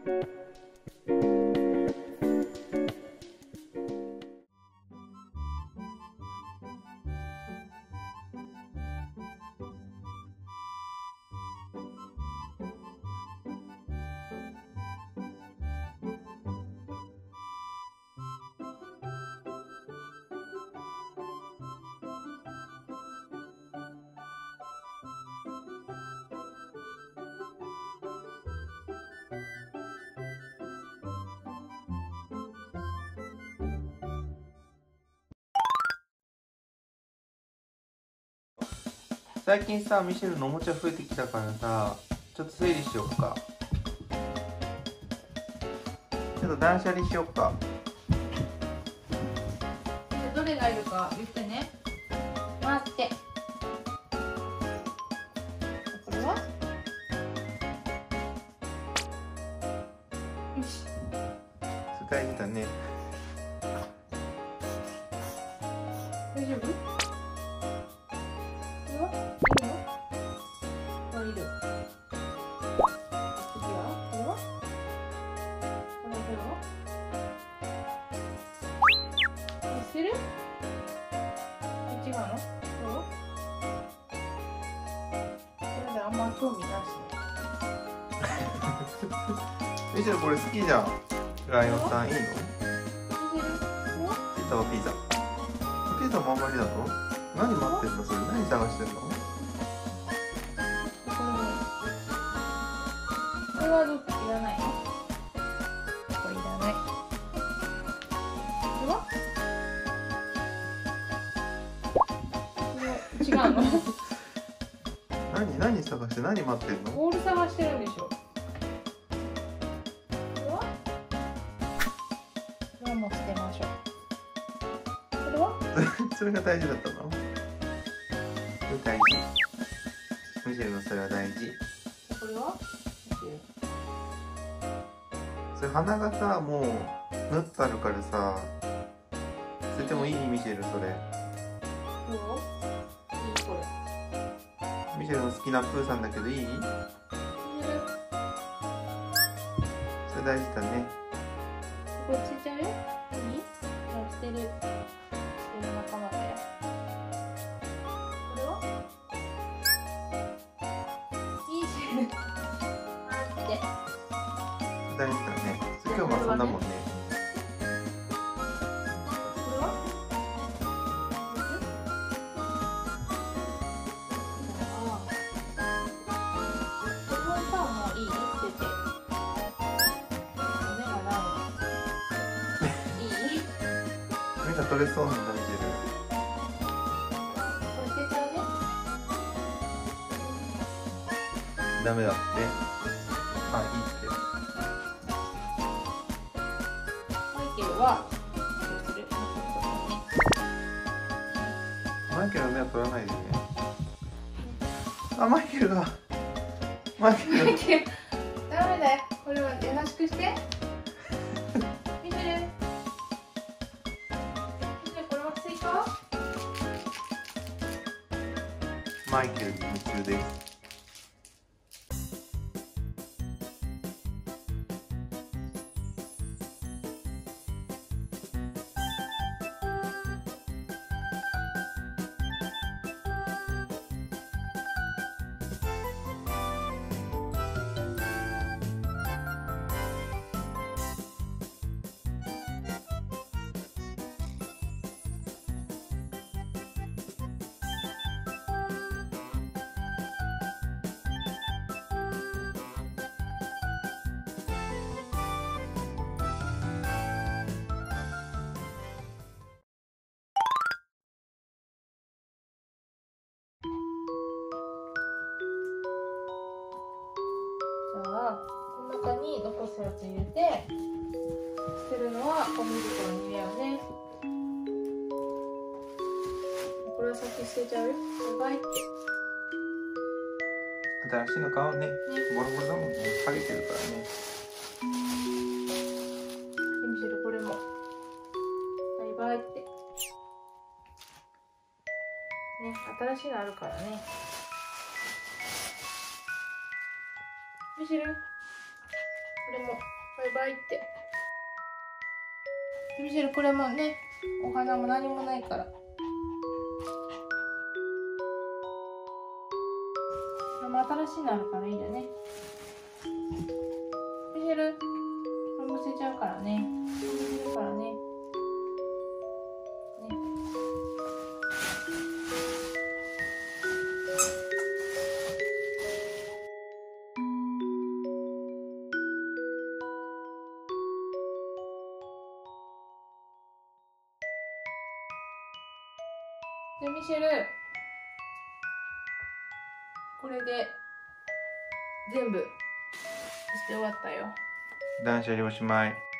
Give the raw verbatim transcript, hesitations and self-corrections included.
最近さ、ミシェルのおもちゃ増えてきたからさ、ちょっと整理しよっか。ちょっと断捨離しよっか。 どれがいるか言ってね。待って。これは？よし。 使いたね。 大丈夫？してる？違うの？どう？これであんま興味なし。 ミシェルこれ好きじゃん。ライオンさんいいの？ピザはピザ。ピザもあんまりなの？何待ってんのそれ？何探してんの？ これはどっちいらないの？これいらない。これは？違うの？ 何何探して何待ってんの？ ボール探してるんでしょ。これは？これはもう捨てましょう。これは？ それが大事だったの？大事。ミシェルのそれは大事。 これは？ それ鼻がさ、もう縫ってあるからさ、捨ててもいい？ミシェルそれ。 どう？いいこれ。 ミシェルの好きなプーさんだけどいい？それ大事だね。 これ捨てちゃうよ。いい？もう捨てる。捨てる仲間だよ。これは？いいし。あって。 大事だね。今日もそんなもんね。 これは？ 目が取れそうなんだ、ミシェル。 これ捨てちゃうね。 ダメだって。あ、いいって。 マイケルはどうする？ マイケルの目は取らないでね。あ、マイケルが。マイケル。 マイケル、ダメだよ。これは優しくして。見てる。見てる、これはスイカ？ マイケルに夢中です。 じゃあ、この中に残すやつ入れて、捨てるのはゴミ袋に入れようね。これは先捨てちゃうよ。バイバイって。 新しいの買おうね。ボロボロだもんね。剥げてるからね。 見せる、これも。バイバイって。ね、新しいのあるからね。見せる。 れもバイバイって。ミシェル、これもね、お花も何もないから。これも新しいのあるからいいよね。ミシェル、これも捨てちゃうからね。捨てるからね。ね。で、ミシェル、これで全部して終わったよ。 断捨離おしまい。